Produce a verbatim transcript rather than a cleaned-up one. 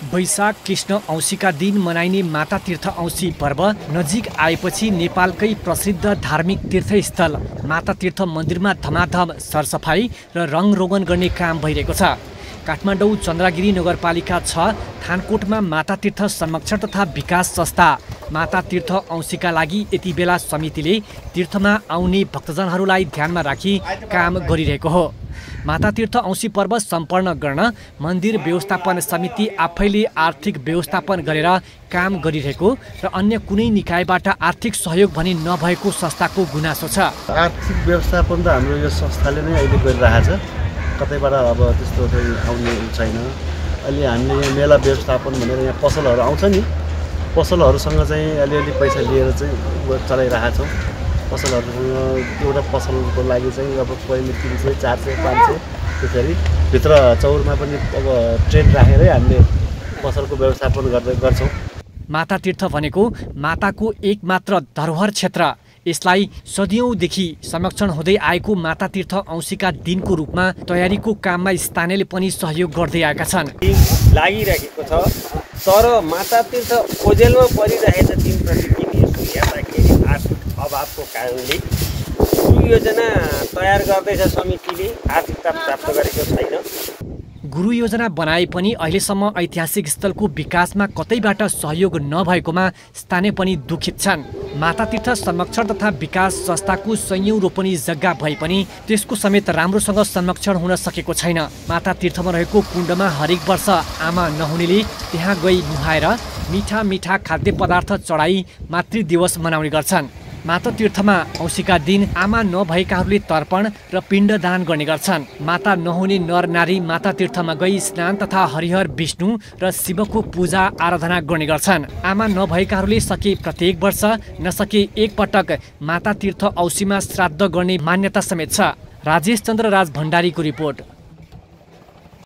वैशाख कृष्ण औँसीका दिन मनाइने माता तीर्थ औँसी पर्व नजिक आएपछि नेपालकै प्रसिद्ध धार्मिक तीर्थस्थल माता तीर्थ मन्दिरमा धमाधम सरसफाई र रङरोगन गर्ने काम भइरहेको छ। काठमाडौँ चन्द्रगिरी नगरपालिका छ थानकोटमा माता तीर्थ संरक्षण तथा विकास संस्था माता तीर्थ औँसीका लागि यति बेला समितिले तीर्थमा आउने भक्तजनहरूलाई ध्यानमा राखी काम गरिरहेको हो। माता तीर्थ औँसी पर्व सम्पन्न गर्न मन्दिर व्यवस्थापन समिति आफैले आर्थिक व्यवस्थापन गरेर काम गरिरहेको र अन्य कुनै निकायबाट आर्थिक सहयोग भने नभएको संस्थाको गुनासो छ। आर्थिक व्यवस्थापन त हाम्रो यो संस्थाले नै अहिले गरिरहेको छ, कतैबाट अब त्यस्तो चाहिँ आउने छैन। अहिले हामीले यहाँ मेला व्यवस्थापन भनेर यहाँ पसलहरू आउँछ नि, पसलहरूसँग चाहिँ अलिअलि पैसा लिएर चाहिँ चलाइरहेका छौँ। पसलहरूसँग एउटा पसलको लागि चाहिँ अब पहिले तिन सय चार सय पाँच सय त्यसरी भित्र चौरमा पनि अब ट्रेन राखेरै हामीले पसलको व्यवस्थापन गर्दै गर्छौँ। माता तीर्थ भनेको माताको एकमात्र धरोहर क्षेत्र। यसलाई सदियौँदेखि संरक्षण हुँदै आएको माता तीर्थ औँसीका दिनको रूपमा तयारीको काममा स्थानीयले पनि सहयोग गर्दै आएका छन्। लागिरहेको छ, तर माता तीर्थ ओझेलमा परिरहेको दिनप्रति दिन यसको हेर्दाखेरि आर्थिक अभावको कारणले योजना तयार गर्दैछ समितिले, आर्थिकता प्राप्त गरेको छैन। गुरु योजना बनाए पनि अहिलेसम्म ऐतिहासिक स्थलको विकासमा कतैबाट सहयोग नभएकोमा स्थानीय पनि दुखित छन्। माता तीर्थ संरक्षण तथा विकास संस्थाको संयौं रोपनी जग्गा भए पनि त्यसको समेत राम्रोसँग संरक्षण हुन सकेको छैन। माता तीर्थमा रहेको कुण्डमा हरेक वर्ष आमा नहुनेले त्यहाँ गई नुहाएर मिठा मिठा खाद्य पदार्थ चढाई मातृ दिवस मनाउने गर्छन्। माता तीर्थमा औँसीका दिन आमा नभएकाहरूले तर्पण र पिण्डदान गर्ने गर्छन्। माता नहुने नर नारी माता तीर्थमा गई स्नान तथा हरिहर विष्णु र शिवको पूजा आराधना गर्ने गर्छन्। आमा नभएकाहरूले सके प्रत्येक वर्ष नसके एक पटक माता तीर्थ औँसीमा श्राद्ध गर्ने मान्यता समेत छ। राजेश चन्द्र राज भण्डारीको रिपोर्ट।